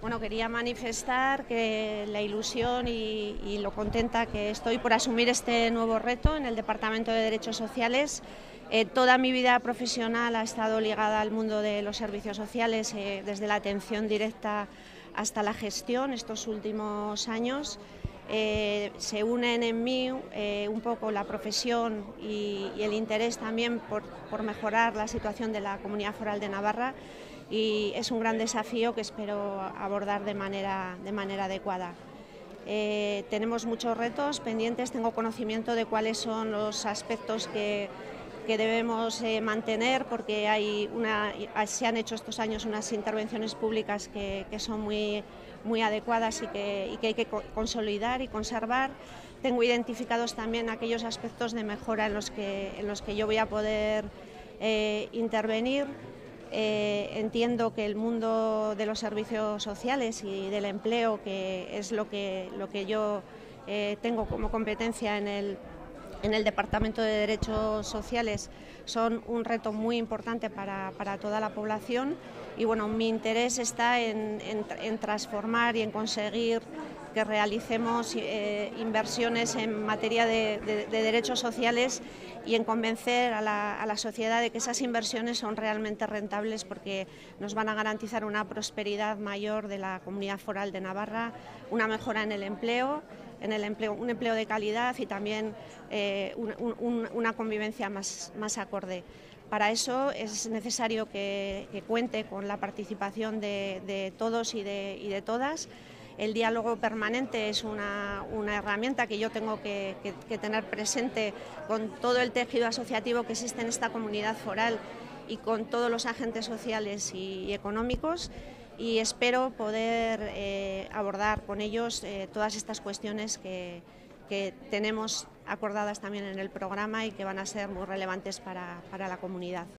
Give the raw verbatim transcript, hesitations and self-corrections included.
Bueno, quería manifestar que la ilusión y, y lo contenta que estoy por asumir este nuevo reto en el Departamento de Derechos Sociales. Eh, toda mi vida profesional ha estado ligada al mundo de los servicios sociales, eh, desde la atención directa hasta la gestión estos últimos años. Eh, se unen en mí eh, un poco la profesión y, y el interés también por, por mejorar la situación de la Comunidad Foral de Navarra, y es un gran desafío que espero abordar de manera, de manera adecuada. Eh, tenemos muchos retos pendientes, tengo conocimiento de cuáles son los aspectos que, que debemos eh, mantener, porque hay una, se han hecho estos años unas intervenciones públicas que, que son muy, muy adecuadas y que, y que hay que consolidar y conservar. Tengo identificados también aquellos aspectos de mejora en los que, en los que yo voy a poder eh, intervenir. Eh, entiendo que el mundo de los servicios sociales y del empleo, que es lo que, lo que yo eh, tengo como competencia en el, en el Departamento de Derechos Sociales, son un reto muy importante para, para toda la población, y bueno, mi interés está en, en, en transformar y en conseguir que realicemos eh, inversiones en materia de, de, de derechos sociales, y en convencer a la, a la sociedad de que esas inversiones son realmente rentables, porque nos van a garantizar una prosperidad mayor de la Comunidad Foral de Navarra, una mejora en el empleo, en el empleo un empleo de calidad, y también eh, un, un, una convivencia más, más acorde. Para eso es necesario que, que cuente con la participación de, de todos y de, y de todas. El diálogo permanente es una, una herramienta que yo tengo que, que, que tener presente con todo el tejido asociativo que existe en esta comunidad foral y con todos los agentes sociales y, y económicos, y espero poder eh, abordar con ellos eh, todas estas cuestiones que, que tenemos acordadas también en el programa y que van a ser muy relevantes para, para la comunidad.